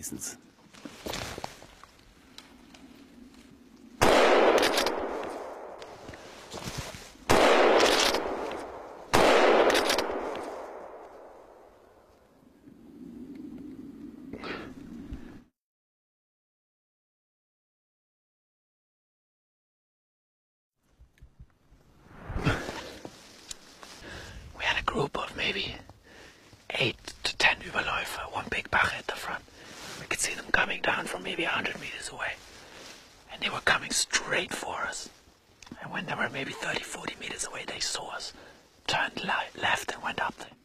reasons. We had a group of maybe 8 to 10 Überläufer, one big Bach at the front. We could see them coming down from maybe 100 meters away. And they were coming straight for us. And when they were maybe 30, 40 meters away, they saw us, turned left and went up there.